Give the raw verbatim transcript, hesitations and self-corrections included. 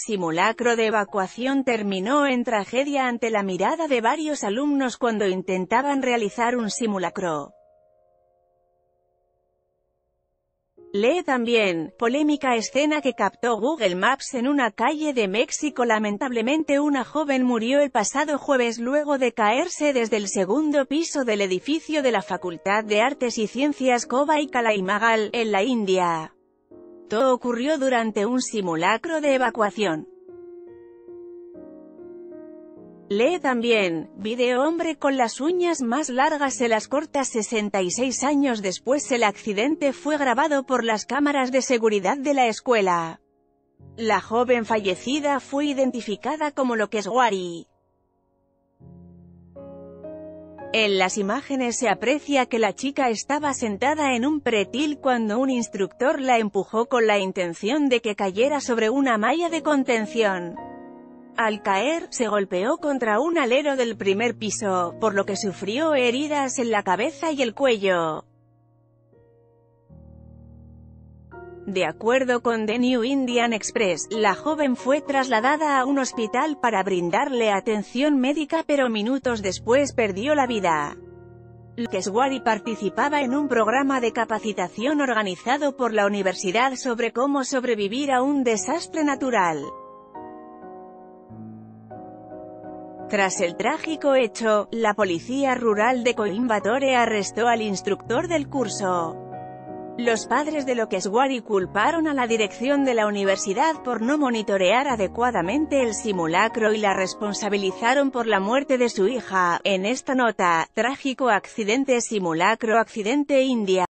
simulacro de evacuación terminó en tragedia ante la mirada de varios alumnos cuando intentaban realizar un simulacro. Lee también, polémica escena que captó Google Maps en una calle de México. Lamentablemente una joven murió el pasado jueves luego de caerse desde el segundo piso del edificio de la Facultad de Artes y Ciencias Cova y Kalaimagal, en la India. Todo ocurrió durante un simulacro de evacuación. Lee también, video hombre con las uñas más largas se las corta. Sesenta y seis años después el accidente fue grabado por las cámaras de seguridad de la escuela. La joven fallecida fue identificada como Lokeshwari. En las imágenes se aprecia que la chica estaba sentada en un pretil cuando un instructor la empujó con la intención de que cayera sobre una malla de contención. Al caer, se golpeó contra un alero del primer piso, por lo que sufrió heridas en la cabeza y el cuello. De acuerdo con The New Indian Express, la joven fue trasladada a un hospital para brindarle atención médica, pero minutos después perdió la vida. Lokeshwari participaba en un programa de capacitación organizado por la universidad sobre cómo sobrevivir a un desastre natural. Tras el trágico hecho, la policía rural de Coimbatore arrestó al instructor del curso. Los padres de Lokeshwari culparon a la dirección de la universidad por no monitorear adecuadamente el simulacro y la responsabilizaron por la muerte de su hija. En esta nota, trágico accidente simulacro accidente India.